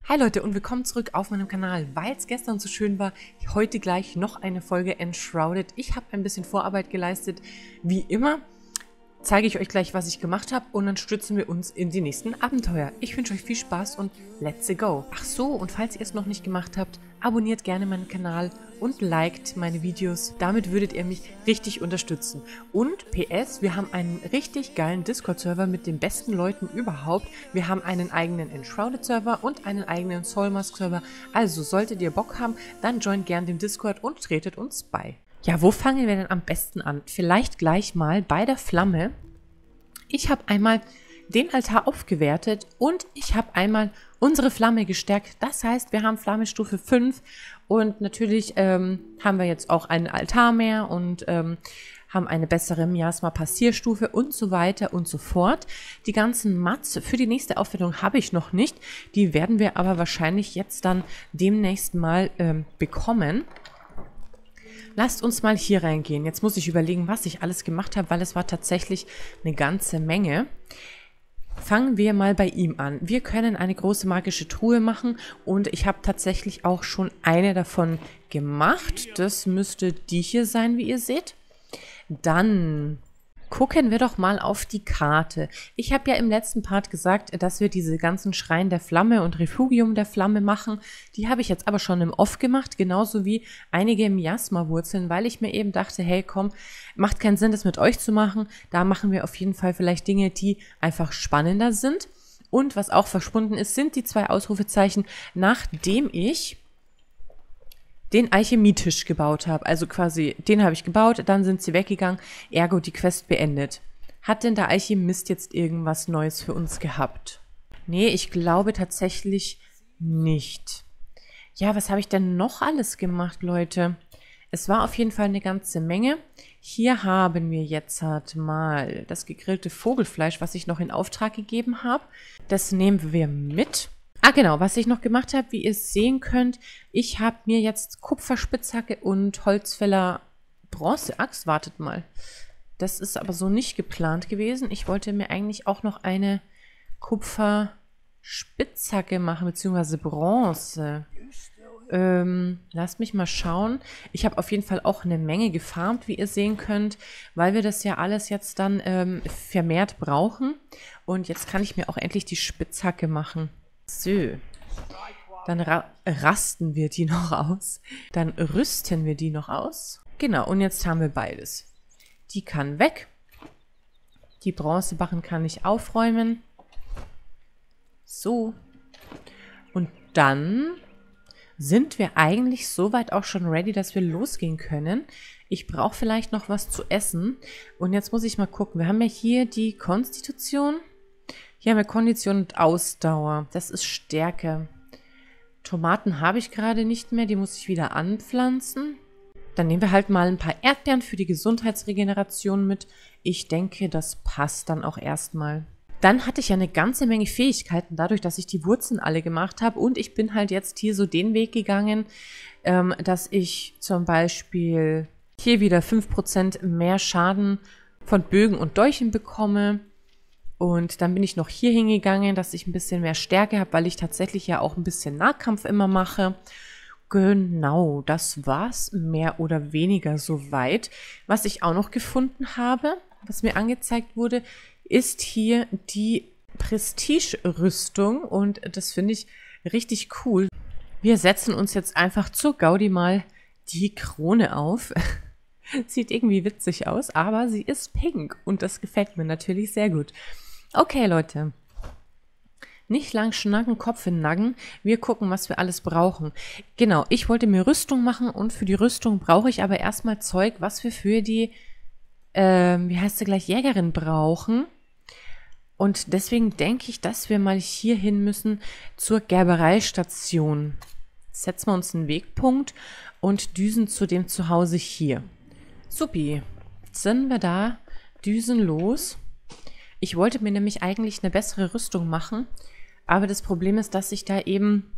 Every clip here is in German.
Hi Leute und willkommen zurück auf meinem Kanal. Weil es gestern so schön war, heute gleich noch eine Folge Enshrouded. Ich habe ein bisschen Vorarbeit geleistet. Wie immer zeige ich euch gleich, was ich gemacht habe und dann stürzen wir uns in die nächsten Abenteuer. Ich wünsche euch viel Spaß und let's go. Ach so, und falls ihr es noch nicht gemacht habt, abonniert gerne meinen Kanal und liked meine Videos. Damit würdet ihr mich richtig unterstützen. Und PS, wir haben einen richtig geilen Discord-Server mit den besten Leuten überhaupt. Wir haben einen eigenen Enshrouded-Server und einen eigenen Soulmask-Server. Also solltet ihr Bock haben, dann joint gerne den Discord und tretet uns bei. Ja, wo fangen wir denn am besten an? Vielleicht gleich mal bei der Flamme. Ich habe einmal den Altar aufgewertet und ich habe einmal unsere Flamme gestärkt. Das heißt, wir haben Flammestufe 5 und natürlich haben wir jetzt auch einen Altar mehr und haben eine bessere Miasma-Passierstufe und so weiter und so fort. Die ganzen Mats für die nächste Aufwertung habe ich noch nicht. Die werden wir aber wahrscheinlich jetzt dann demnächst mal bekommen. Lasst uns mal hier reingehen. Jetzt muss ich überlegen, was ich alles gemacht habe, weil es war tatsächlich eine ganze Menge. Fangen wir mal bei ihm an. Wir können eine große magische Truhe machen und ich habe tatsächlich auch schon eine davon gemacht. Das müsste die hier sein, wie ihr seht. Dann gucken wir doch mal auf die Karte. Ich habe ja im letzten Part gesagt, dass wir diese ganzen Schrein der Flamme und Refugium der Flamme machen. Die habe ich jetzt aber schon im Off gemacht, genauso wie einige Miasma-Wurzeln, weil ich mir eben dachte, hey komm, macht keinen Sinn, das mit euch zu machen. Da machen wir auf jeden Fall vielleicht Dinge, die einfach spannender sind. Und was auch verschwunden ist, sind die 2 Ausrufezeichen, nachdem ich den Alchemietisch gebaut habe. Also quasi, den habe ich gebaut, dann sind sie weggegangen, ergo die Quest beendet. Hat denn der Alchemist jetzt irgendwas Neues für uns gehabt? Nee, ich glaube tatsächlich nicht. Ja, was habe ich denn noch alles gemacht, Leute? Es war auf jeden Fall eine ganze Menge. Hier haben wir jetzt halt mal das gegrillte Vogelfleisch, was ich noch in Auftrag gegeben habe. Das nehmen wir mit. Ah genau, was ich noch gemacht habe, wie ihr sehen könnt, ich habe mir jetzt Kupferspitzhacke und Holzfäller Bronzeaxt, wartet mal. Das ist aber so nicht geplant gewesen. Ich wollte mir eigentlich auch noch eine Kupferspitzhacke machen, beziehungsweise Bronze. Lasst mich mal schauen. Ich habe auf jeden Fall auch eine Menge gefarmt, wie ihr sehen könnt, weil wir das ja alles jetzt dann vermehrt brauchen. Und jetzt kann ich mir auch endlich die Spitzhacke machen. So, dann rasten wir die noch aus. Dann rüsten wir die noch aus. Genau, und jetzt haben wir beides. Die kann weg. Die Bronzebarren kann ich aufräumen. So. Und dann sind wir eigentlich soweit auch schon ready, dass wir losgehen können. Ich brauche vielleicht noch was zu essen. Und jetzt muss ich mal gucken. Wir haben ja hier die Konstitution. Hier haben wir Kondition und Ausdauer. Das ist Stärke. Tomaten habe ich gerade nicht mehr. Die muss ich wieder anpflanzen. Dann nehmen wir halt mal ein paar Erdbeeren für die Gesundheitsregeneration mit. Ich denke, das passt dann auch erstmal. Dann hatte ich ja eine ganze Menge Fähigkeiten, dadurch, dass ich die Wurzeln alle gemacht habe. Und ich bin halt jetzt hier so den Weg gegangen, dass ich zum Beispiel hier wieder 5% mehr Schaden von Bögen und Dolchen bekomme. Und dann bin ich noch hier hingegangen, dass ich ein bisschen mehr Stärke habe, weil ich tatsächlich ja auch ein bisschen Nahkampf immer mache. Genau, das war's mehr oder weniger soweit. Was ich auch noch gefunden habe, was mir angezeigt wurde, ist hier die Prestige-Rüstung und das finde ich richtig cool. Wir setzen uns jetzt einfach zur Gaudi mal die Krone auf. Sieht irgendwie witzig aus, aber sie ist pink und das gefällt mir natürlich sehr gut. Okay, Leute. Nicht lang schnacken, Kopf in den Nacken. Wir gucken, was wir alles brauchen. Genau, ich wollte mir Rüstung machen und für die Rüstung brauche ich aber erstmal Zeug, was wir für die, wie heißt sie gleich, Jägerin brauchen. Und deswegen denke ich, dass wir mal hier hin müssen zur Gerbereistation. Setzen wir uns einen Wegpunkt und düsen zu dem Zuhause hier. Supi. Jetzt sind wir da, düsen los. Ich wollte mir nämlich eigentlich eine bessere Rüstung machen, aber das Problem ist, dass ich da eben,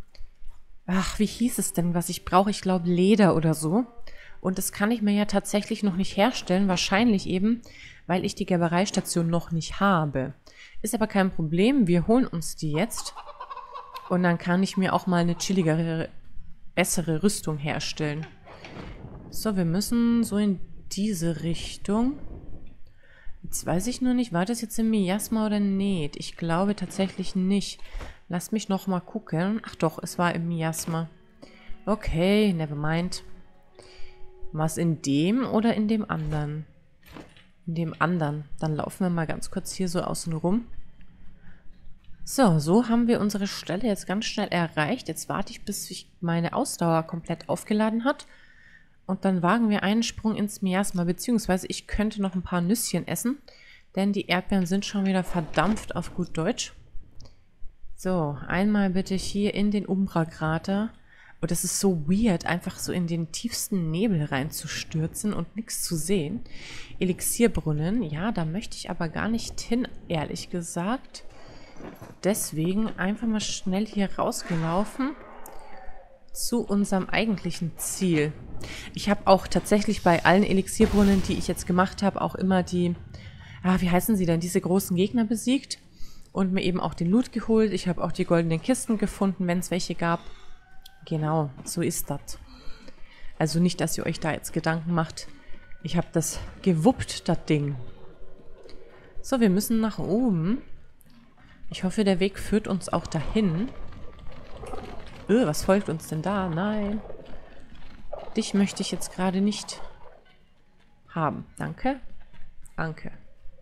wie hieß es denn, was ich brauche? Ich glaube Leder oder so. Und das kann ich mir ja tatsächlich noch nicht herstellen, wahrscheinlich eben, weil ich die Gerbereistation noch nicht habe. Ist aber kein Problem, wir holen uns die jetzt. Und dann kann ich mir auch mal eine chilligere, bessere Rüstung herstellen. So, wir müssen so in diese Richtung. Jetzt weiß ich nur nicht, war das jetzt im Miasma oder nicht? Ich glaube tatsächlich nicht. Lass mich noch mal gucken. Ach doch, es war im Miasma. Okay, never mind. War es in dem oder in dem anderen? In dem anderen. Dann laufen wir mal ganz kurz hier so außen rum. So haben wir unsere Stelle jetzt ganz schnell erreicht. Jetzt warte ich, bis sich meine Ausdauer komplett aufgeladen hat. Und dann wagen wir einen Sprung ins Miasma, beziehungsweise ich könnte noch ein paar Nüsschen essen, denn die Erdbeeren sind schon wieder verdampft auf gut Deutsch. So, einmal bitte hier in den Umbra-Krater. Oh, das ist so weird, einfach so in den tiefsten Nebel reinzustürzen und nichts zu sehen. Elixierbrunnen, ja, da möchte ich aber gar nicht hin, ehrlich gesagt. Deswegen einfach mal schnell hier rausgelaufen zu unserem eigentlichen Ziel. Ich habe auch tatsächlich bei allen Elixierbrunnen, die ich jetzt gemacht habe, auch immer die, wie heißen sie denn, diese großen Gegner besiegt und mir eben auch den Loot geholt. Ich habe auch die goldenen Kisten gefunden, wenn es welche gab. Genau, so ist das. Also nicht, dass ihr euch da jetzt Gedanken macht. Ich habe das gewuppt, das Ding. So, wir müssen nach oben. Ich hoffe, der Weg führt uns auch dahin. Was folgt uns denn da? Nein. Dich möchte ich jetzt gerade nicht haben. Danke. Danke.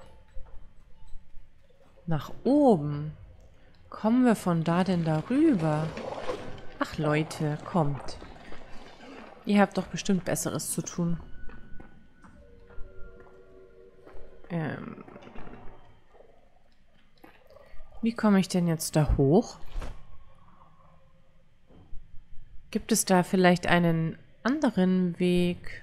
Nach oben. Kommen wir von da denn darüber? Ach Leute, kommt. Ihr habt doch bestimmt Besseres zu tun. Wie komme ich denn jetzt da hoch? Gibt es da vielleicht einen anderen Weg?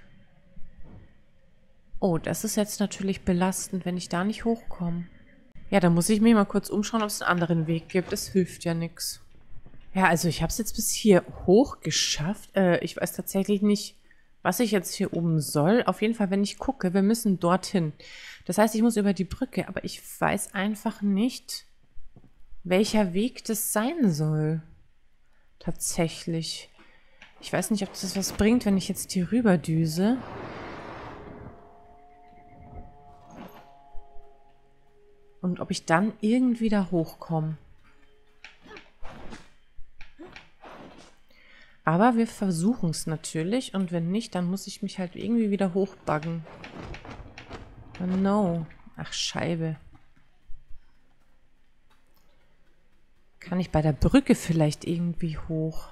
Oh, das ist jetzt natürlich belastend, wenn ich da nicht hochkomme. Ja, dann muss ich mir mal kurz umschauen, ob es einen anderen Weg gibt. Es hilft ja nichts. Ja, also ich habe es jetzt bis hier hoch geschafft. Ich weiß tatsächlich nicht, was ich jetzt hier oben soll. Auf jeden Fall, wenn ich gucke, wir müssen dorthin. Das heißt, ich muss über die Brücke, aber ich weiß einfach nicht, welcher Weg das sein soll. Tatsächlich. Ich weiß nicht, ob das was bringt, wenn ich jetzt hier rüber düse. Und ob ich dann irgendwie da hochkomme. Aber wir versuchen es natürlich. Und wenn nicht, dann muss ich mich halt irgendwie wieder hochbuggen. Oh no. Ach, Scheibe. Kann ich bei der Brücke vielleicht irgendwie hoch?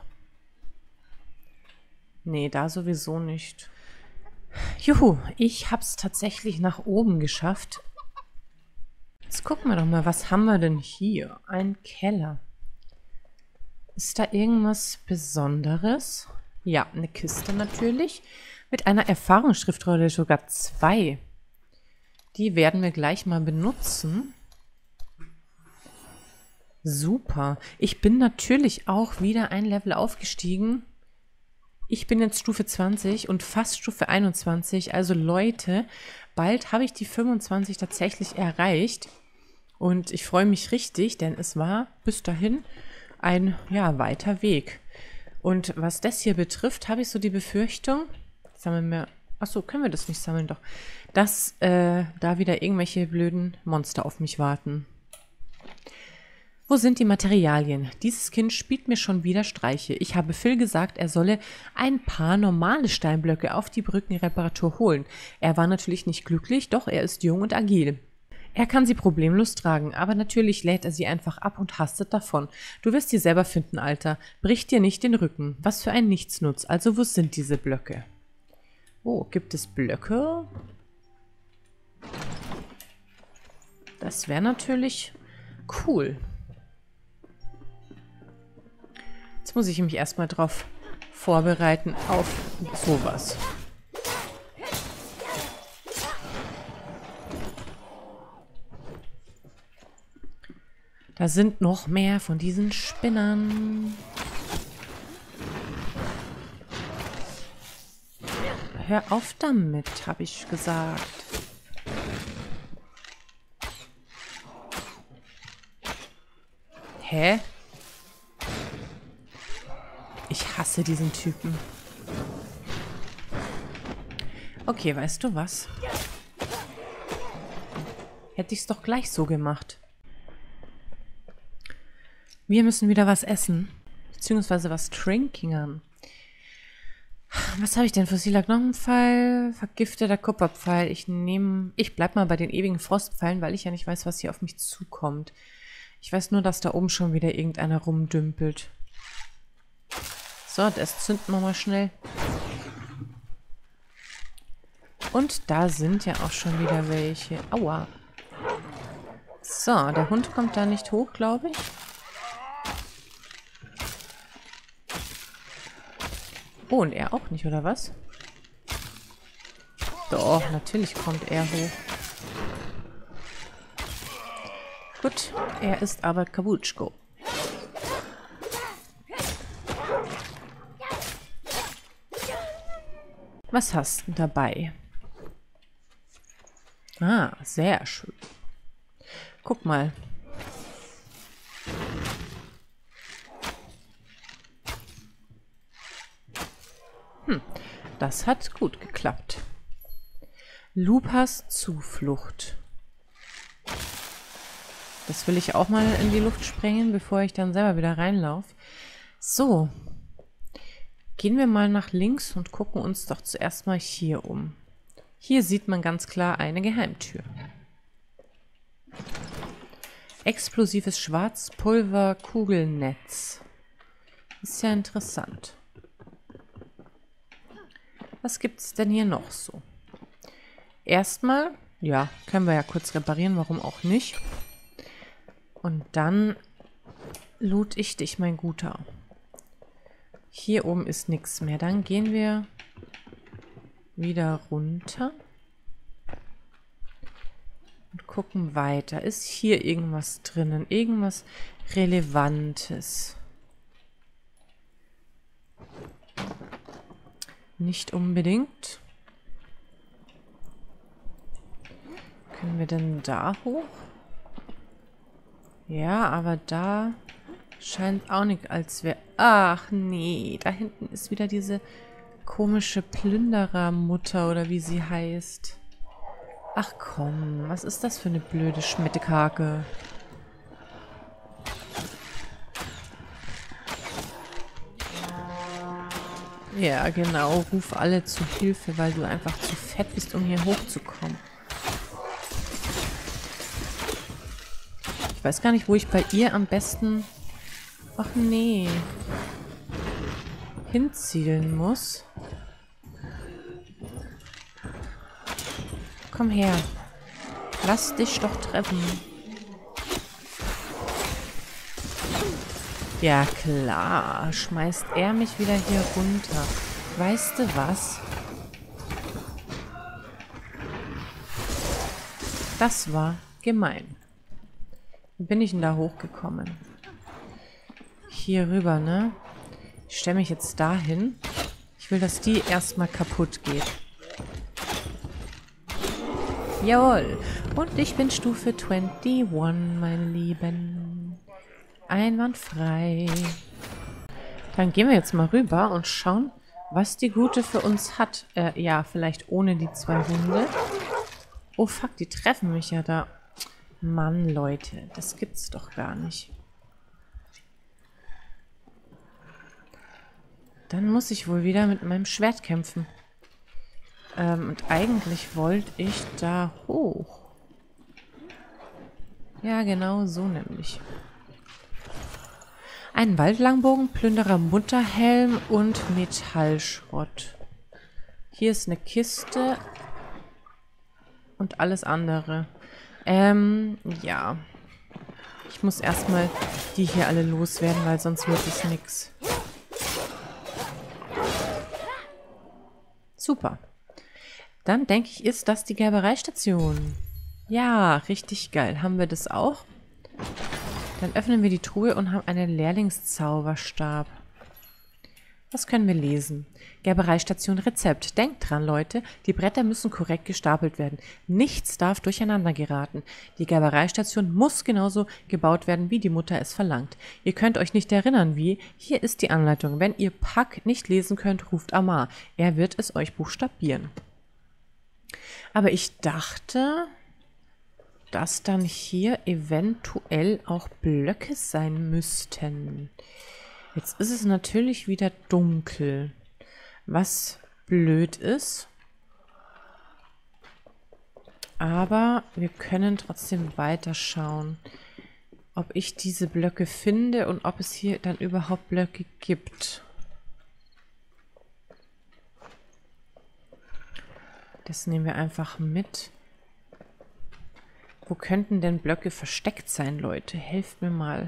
Nee, da sowieso nicht. Juhu, ich hab's tatsächlich nach oben geschafft. Jetzt gucken wir doch mal, was haben wir denn hier? Ein Keller. Ist da irgendwas Besonderes? Ja, eine Kiste natürlich. Mit einer Erfahrungsschriftrolle, sogar 2. Die werden wir gleich mal benutzen. Super. Ich bin natürlich auch wieder ein Level aufgestiegen. Ich bin jetzt Stufe 20 und fast Stufe 21. Also Leute, bald habe ich die 25 tatsächlich erreicht. Und ich freue mich richtig, denn es war bis dahin ein, weiter Weg. Und was das hier betrifft, habe ich so die Befürchtung, sammeln wir, achso, können wir das nicht sammeln, doch, dass da wieder irgendwelche blöden Monster auf mich warten. Wo sind die Materialien? Dieses Kind spielt mir schon wieder Streiche. Ich habe Phil gesagt, er solle ein paar normale Steinblöcke auf die Brückenreparatur holen. Er war natürlich nicht glücklich, doch er ist jung und agil. Er kann sie problemlos tragen, aber natürlich lädt er sie einfach ab und hastet davon. Du wirst sie selber finden, Alter. Brich dir nicht den Rücken. Was für ein Nichtsnutz. Also wo sind diese Blöcke? Oh, gibt es Blöcke? Das wäre natürlich cool. Jetzt muss ich mich erstmal drauf vorbereiten auf sowas. Da sind noch mehr von diesen Spinnern. Hör auf damit, habe ich gesagt. Hä? Ich hasse diesen Typen. Okay, weißt du was? Hätte ich es doch gleich so gemacht. Wir müssen wieder was essen. Beziehungsweise was trinkingern. Was habe ich denn? Fossiler Knochenpfeil, vergifteter Kupferpfeil. Ich bleib mal bei den ewigen Frostpfeilen, weil ich ja nicht weiß, was hier auf mich zukommt. Ich weiß nur, dass da oben schon wieder irgendeiner rumdümpelt. So, das zünden wir mal schnell. Und da sind ja auch schon wieder welche. Aua. So, der Hund kommt da nicht hoch, glaube ich. Oh, und er auch nicht, oder was? Doch, natürlich kommt er hoch. Gut, er ist aber Kabutschko. Was hast du dabei? Ah, sehr schön. Guck mal. Das hat gut geklappt. Lupas Zuflucht. Das will ich auch mal in die Luft sprengen, bevor ich dann selber wieder reinlaufe. So. Gehen wir mal nach links und gucken uns doch zuerst mal hier um. Hier sieht man ganz klar eine Geheimtür. Explosives Schwarzpulver-Kugelnetz. Ist ja interessant. Was gibt es denn hier noch so? Erstmal, ja, können wir ja kurz reparieren, warum auch nicht. Und dann loot ich dich, mein Guter. Hier oben ist nichts mehr. Dann gehen wir wieder runter. Und gucken weiter. Ist hier irgendwas drinnen? Irgendwas Relevantes? Nicht unbedingt. Können wir denn da hoch? Ja, aber da scheint auch nicht, als wäre... Ach nee, da hinten ist wieder diese komische Plünderermutter oder wie sie heißt. Ach komm, was ist das für eine blöde Schmettekake? Ja, genau. Ruf alle zu Hilfe, weil du einfach zu fett bist, um hier hochzukommen. Ich weiß gar nicht, wo ich bei ihr am besten... Ach nee. Hinzielen muss. Komm her. Lass dich doch treffen. Ja klar, schmeißt er mich wieder hier runter. Weißt du was? Das war gemein. Wie bin ich denn da hochgekommen? Hier rüber, ne? Ich stelle mich jetzt dahin. Ich will, dass die erstmal kaputt geht. Jawohl. Und ich bin Stufe 21, meine Lieben. Einwandfrei. Dann gehen wir jetzt mal rüber und schauen, was die Gute für uns hat. Ja, vielleicht ohne die 2 Hunde. Oh fuck, die treffen mich ja da. Mann, Leute, das gibt's doch gar nicht. Dann muss ich wohl wieder mit meinem Schwert kämpfen. Und eigentlich wollte ich da hoch. Ja, genau so nämlich. Ein Waldlangbogen, Plünderer Mutterhelm und Metallschrott. Hier ist eine Kiste und alles andere. Ja. Ich muss erstmal die hier alle loswerden, weil sonst wird es nichts. Super. Dann denke ich, ist das die Gerbereistation. Ja, richtig geil. Haben wir das auch? Dann öffnen wir die Truhe und haben einen Lehrlingszauberstab. Was können wir lesen? Gerbereistation Rezept. Denkt dran, Leute, die Bretter müssen korrekt gestapelt werden. Nichts darf durcheinander geraten. Die Gerbereistation muss genauso gebaut werden, wie die Mutter es verlangt. Ihr könnt euch nicht erinnern, wie. Hier ist die Anleitung. Wenn ihr Pack nicht lesen könnt, ruft Amar. Er wird es euch buchstabieren. Aber ich dachte, dass dann hier eventuell auch Blöcke sein müssten. Jetzt ist es natürlich wieder dunkel, was blöd ist. Aber wir können trotzdem weiterschauen, ob ich diese Blöcke finde und ob es hier dann überhaupt Blöcke gibt. Das nehmen wir einfach mit. Wo könnten denn Blöcke versteckt sein, Leute? Helft mir mal.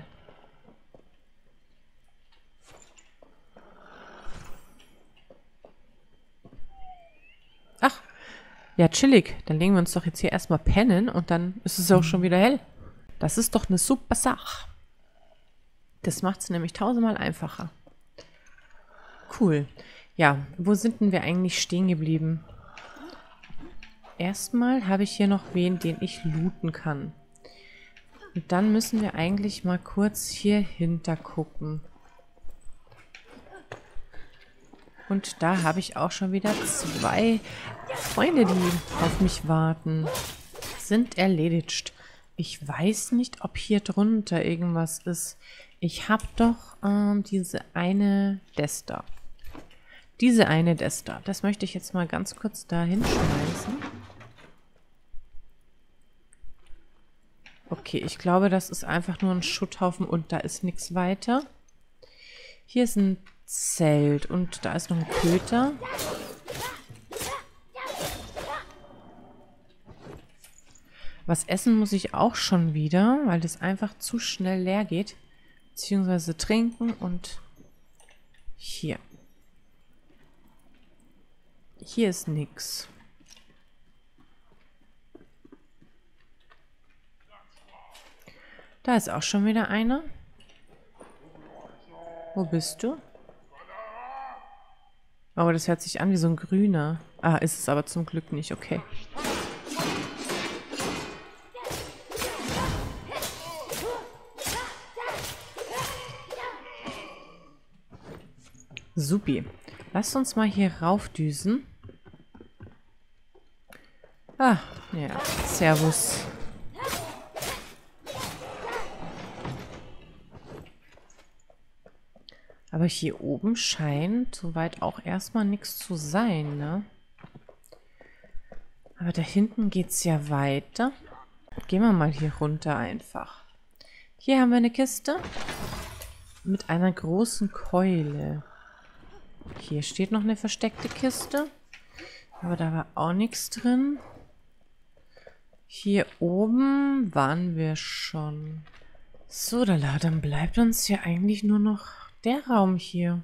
Ach, ja, chillig. Dann legen wir uns doch jetzt hier erstmal pennen und dann ist es auch schon wieder hell. Das ist doch eine super Sache. Das macht es nämlich tausendmal einfacher. Cool. Ja, wo sind denn wir eigentlich stehen geblieben? Erstmal habe ich hier noch wen, den ich looten kann. Und dann müssen wir eigentlich mal kurz hier hinter gucken. Und da habe ich auch schon wieder 2 Freunde, die auf mich warten. Sind erledigt. Ich weiß nicht, ob hier drunter irgendwas ist. Ich habe doch diese eine Desta. Diese eine Desta. Das möchte ich jetzt mal ganz kurz da hinschmeißen. Okay, ich glaube, das ist einfach nur ein Schutthaufen und da ist nichts weiter. Hier ist ein Zelt und da ist noch ein Köter. Was essen muss ich auch schon wieder, weil das einfach zu schnell leer geht. Beziehungsweise trinken und hier. Hier ist nichts. Da ist auch schon wieder einer. Wo bist du? Oh, das hört sich an wie so ein grüner. Ah, ist es aber zum Glück nicht. Okay. Supi. Lasst uns mal hier raufdüsen. Ah, ja. Servus. Aber hier oben scheint soweit auch erstmal nichts zu sein, ne? Aber da hinten geht's ja weiter. Gehen wir mal hier runter einfach. Hier haben wir eine Kiste mit einer großen Keule. Hier steht noch eine versteckte Kiste. Aber da war auch nichts drin. Hier oben waren wir schon. So, dann bleibt uns ja eigentlich nur noch der Raum hier.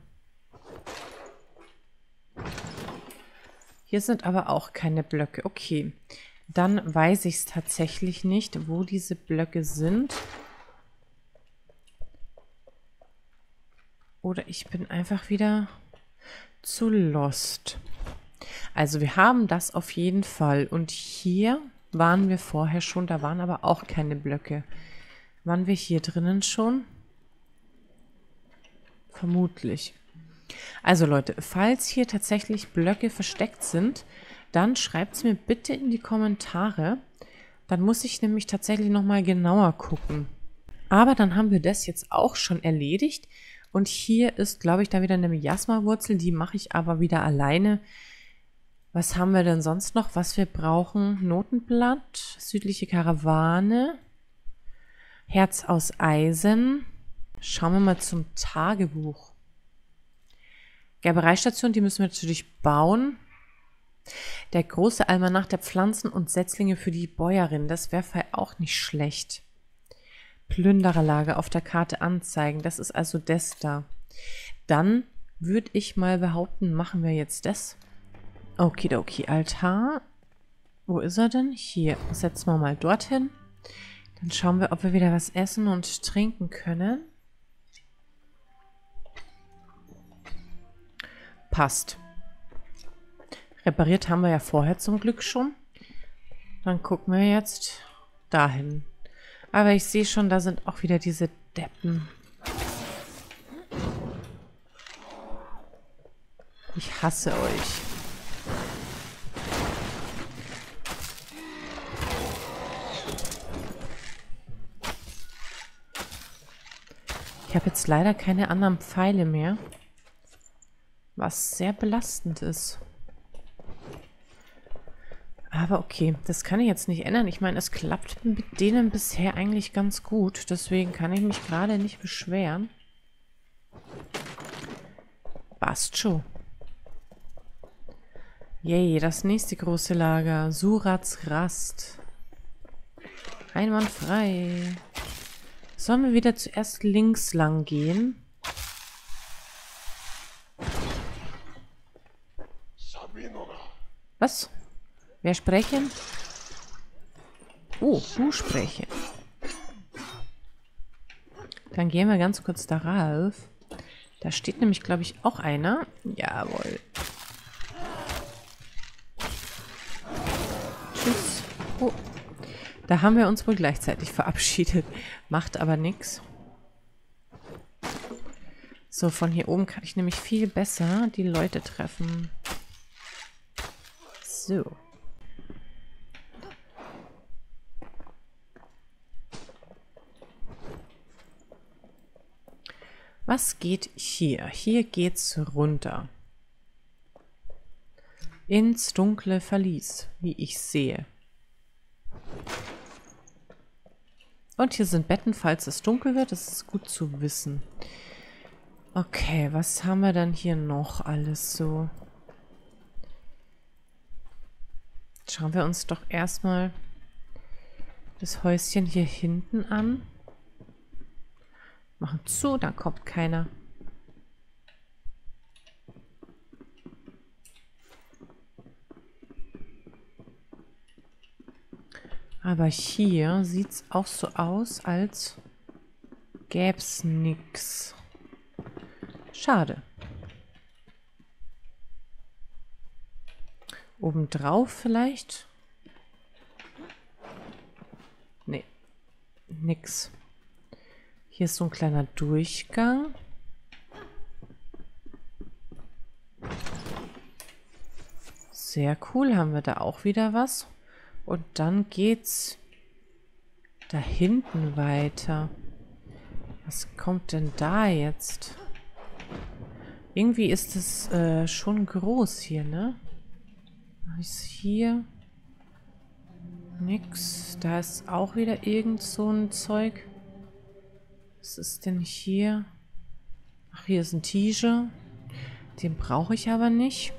Hier sind aber auch keine Blöcke. Okay, dann weiß ich es tatsächlich nicht, wo diese Blöcke sind. Oder ich bin einfach wieder zu lost. Also wir haben das auf jeden Fall. Und hier waren wir vorher schon. Da waren aber auch keine Blöcke. Waren wir hier drinnen schon? Vermutlich. Also Leute, falls hier tatsächlich Blöcke versteckt sind, dann schreibt es mir bitte in die Kommentare. Dann muss ich nämlich tatsächlich nochmal genauer gucken. Aber dann haben wir das jetzt auch schon erledigt. Und hier ist, glaube ich, da wieder eine Miasma-Wurzel. Die mache ich aber wieder alleine. Was haben wir denn sonst noch, was wir brauchen? Notenblatt, südliche Karawane, Herz aus Eisen. Schauen wir mal zum Tagebuch. Gerbereistation, die müssen wir natürlich bauen. Der große Almanach der Pflanzen und Setzlinge für die Bäuerin. Das wäre auch nicht schlecht. Plündererlager auf der Karte anzeigen. Das ist also das da. Dann würde ich mal behaupten, machen wir jetzt das. Okidoki, Altar. Wo ist er denn? Hier. Setzen wir mal dorthin. Dann schauen wir, ob wir wieder was essen und trinken können. Passt. Repariert haben wir ja vorher zum Glück schon. Dann gucken wir jetzt dahin. Aber ich sehe schon, da sind auch wieder diese Deppen. Ich hasse euch. Ich habe jetzt leider keine anderen Pfeile mehr. Was sehr belastend ist. Aber okay, das kann ich jetzt nicht ändern. Ich meine, es klappt mit denen bisher eigentlich ganz gut. Deswegen kann ich mich gerade nicht beschweren. Passt schon. Yay, das nächste große Lager. Surats Rast. Einwandfrei. Sollen wir wieder zuerst links lang gehen? Was? Wer sprechen? Oh, du sprechen. Dann gehen wir ganz kurz darauf. Da steht nämlich, glaube ich, auch einer. Jawohl. Tschüss. Oh. Da haben wir uns wohl gleichzeitig verabschiedet. Macht aber nichts. So, von hier oben kann ich nämlich viel besser die Leute treffen. So. Was geht hier? Hier geht's runter. Ins dunkle Verlies, wie ich sehe. Und hier sind Betten, falls es dunkel wird. Das ist gut zu wissen. Okay, was haben wir dann hier noch alles so? Schauen wir uns doch erstmal das Häuschen hier hinten an. Machen zu, dann kommt keiner. Aber hier sieht es auch so aus, als gäbe es nichts. Schade. Obendrauf vielleicht? Nee, nix. Hier ist so ein kleiner Durchgang. Sehr cool, haben wir da auch wieder was. Und dann geht's da hinten weiter. Was kommt denn da jetzt? Irgendwie ist es schon groß hier, ne? Ist hier nix. Da ist auch wieder irgend so ein Zeug. Was ist denn hier? Ach, hier ist ein Tiger. Den brauche ich aber nicht.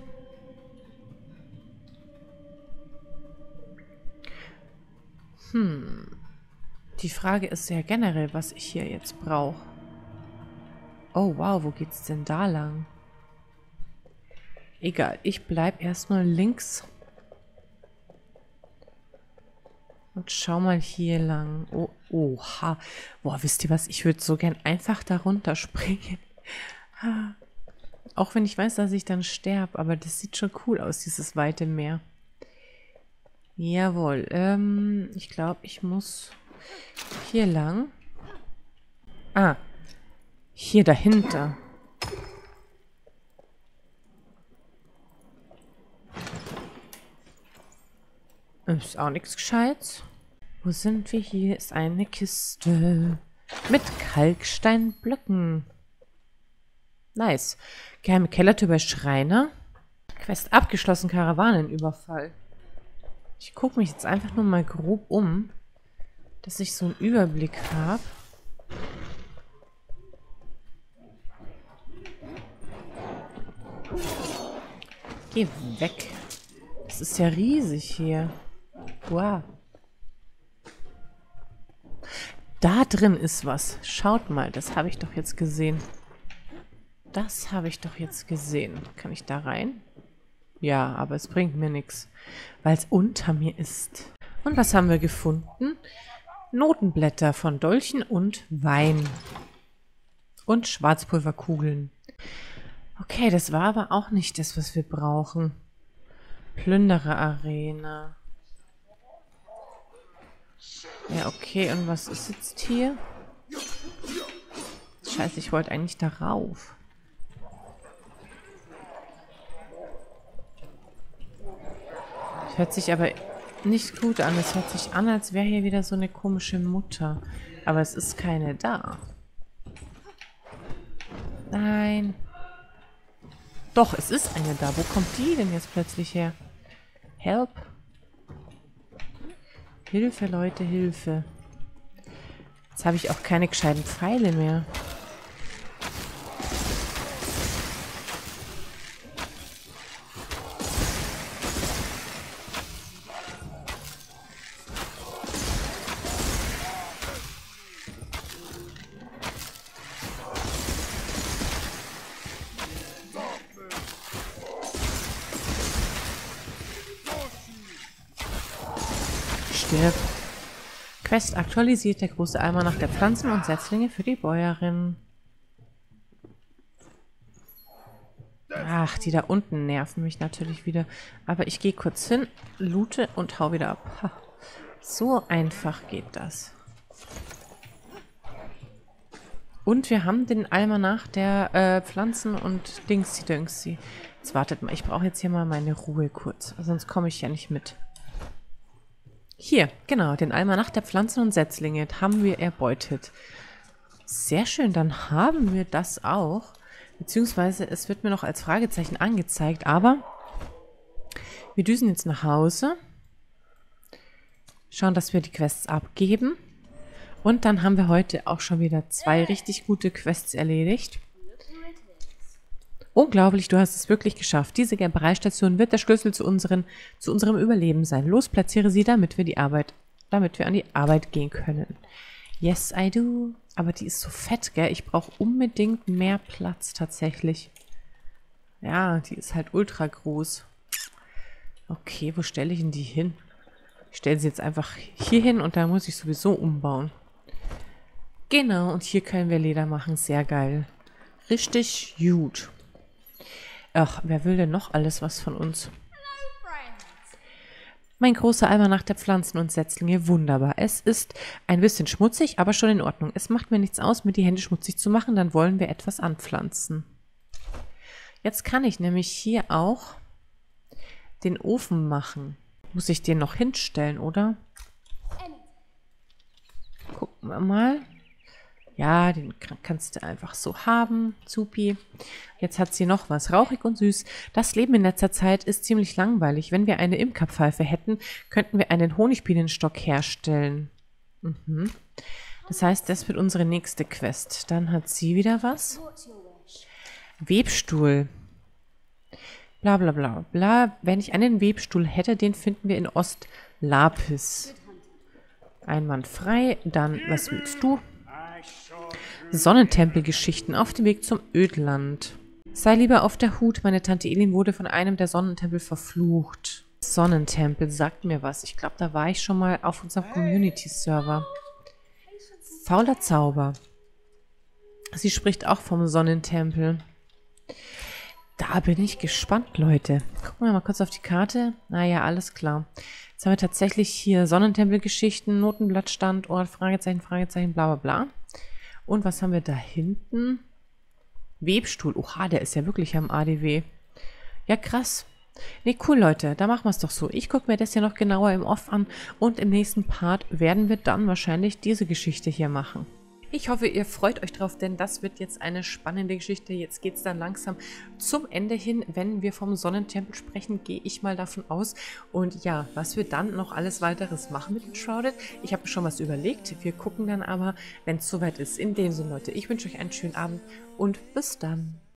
Die Frage ist ja generell, was ich hier jetzt brauche. Oh, wow, wo geht's denn da lang? Egal, ich bleib erstmal links. Und schau mal hier lang. Oh, oha. Boah, wisst ihr was? Ich würde so gern einfach da runterspringen. Auch wenn ich weiß, dass ich dann sterbe. Aber das sieht schon cool aus, dieses weite Meer. Jawohl. Ich glaube, ich muss hier lang. Ah. Hier dahinter. Ist auch nichts Gescheites. Wo sind wir? Hier ist eine Kiste. Mit Kalksteinblöcken. Nice. Geheime Kellertür bei Schreiner. Quest abgeschlossen, Karawanenüberfall. Ich gucke mich jetzt einfach nur mal grob um, dass ich so einen Überblick habe. Geh weg. Das ist ja riesig hier. Wow. Da drin ist was. Schaut mal, das habe ich doch jetzt gesehen. Das habe ich doch jetzt gesehen. Kann ich da rein? Ja, aber es bringt mir nichts, weil es unter mir ist. Und was haben wir gefunden? Notenblätter von Dolchen und Wein. Und Schwarzpulverkugeln. Okay, das war aber auch nicht das, was wir brauchen. Plünderer-Arena. Ja, okay. Und was ist jetzt hier? Scheiße, ich wollte eigentlich darauf. Das hört sich aber nicht gut an. Es hört sich an, als wäre hier wieder so eine komische Mutter. Aber es ist keine da. Nein. Doch, es ist eine da. Wo kommt die denn jetzt plötzlich her? Help. Hilfe, Leute, Hilfe. Jetzt habe ich auch keine gescheiten Pfeile mehr. Stirb. Quest aktualisiert, der große Almanach der Pflanzen und Setzlinge für die Bäuerin. Ach, die da unten nerven mich natürlich wieder. Aber ich gehe kurz hin, loote und hau wieder ab. Ha. So einfach geht das. Und wir haben den Almanach der Pflanzen und Dingsy-Döngsy. Jetzt wartet mal, ich brauche jetzt hier mal meine Ruhe kurz. Sonst komme ich ja nicht mit. Hier, genau, den Almanach der Pflanzen und Setzlinge haben wir erbeutet. Sehr schön, dann haben wir das auch. Beziehungsweise es wird mir noch als Fragezeichen angezeigt, aber wir düsen jetzt nach Hause. Schauen, dass wir die Quests abgeben. Und dann haben wir heute auch schon wieder 2 richtig gute Quests erledigt. Unglaublich, du hast es wirklich geschafft. Diese Gerbereistation wird der Schlüssel zu unserem Überleben sein. Los, platziere sie, damit wir an die Arbeit gehen können. Yes, I do. Aber die ist so fett, gell? Ich brauche unbedingt mehr Platz tatsächlich. Ja, die ist halt ultra groß. Okay, wo stelle ich denn die hin? Ich stelle sie jetzt einfach hier hin und da muss ich sowieso umbauen. Genau, und hier können wir Leder machen. Sehr geil. Richtig gut. Ach, wer will denn noch alles was von uns? Mein großer Almanach der Pflanzen und Setzlinge, wunderbar. Es ist ein bisschen schmutzig, aber schon in Ordnung. Es macht mir nichts aus, mir die Hände schmutzig zu machen, dann wollen wir etwas anpflanzen. Jetzt kann ich nämlich hier auch den Ofen machen. Muss ich den noch hinstellen, oder? Gucken wir mal. Ja, den kannst du einfach so haben. Supi. Jetzt hat sie noch was. Rauchig und süß. Das Leben in letzter Zeit ist ziemlich langweilig. Wenn wir eine Imkerpfeife hätten, könnten wir einen Honigbienenstock herstellen. Das heißt, das wird unsere nächste Quest. Dann hat sie wieder was. Webstuhl. Bla bla bla bla. Wenn ich einen Webstuhl hätte, den finden wir in Ostlapis. Einwandfrei. Dann, was willst du? Sonnentempelgeschichten auf dem Weg zum Ödland. Sei lieber auf der Hut, meine Tante Elin wurde von einem der Sonnentempel verflucht. Sonnentempel, sagt mir was. Ich glaube, da war ich schon mal auf unserem Community-Server. Fauler Zauber. Sie spricht auch vom Sonnentempel. Da bin ich gespannt, Leute. Gucken wir mal kurz auf die Karte. Naja, alles klar. Jetzt haben wir tatsächlich hier Sonnentempelgeschichten, Notenblatt, Standort, Fragezeichen, Fragezeichen, bla bla bla. Und was haben wir da hinten? Webstuhl. Oha, der ist ja wirklich am ADW. Ja, krass. Nee, cool, Leute. Da machen wir es doch so. Ich gucke mir das ja noch genauer im Off an. Und im nächsten Part werden wir dann wahrscheinlich diese Geschichte hier machen. Ich hoffe, ihr freut euch drauf, denn das wird jetzt eine spannende Geschichte. Jetzt geht es dann langsam zum Ende hin. Wenn wir vom Sonnentempel sprechen, gehe ich mal davon aus. Und ja, was wir dann noch alles weiteres machen mit Enshrouded, ich habe mir schon was überlegt. Wir gucken dann aber, wenn es soweit ist. In dem Sinne, Leute, ich wünsche euch einen schönen Abend und bis dann.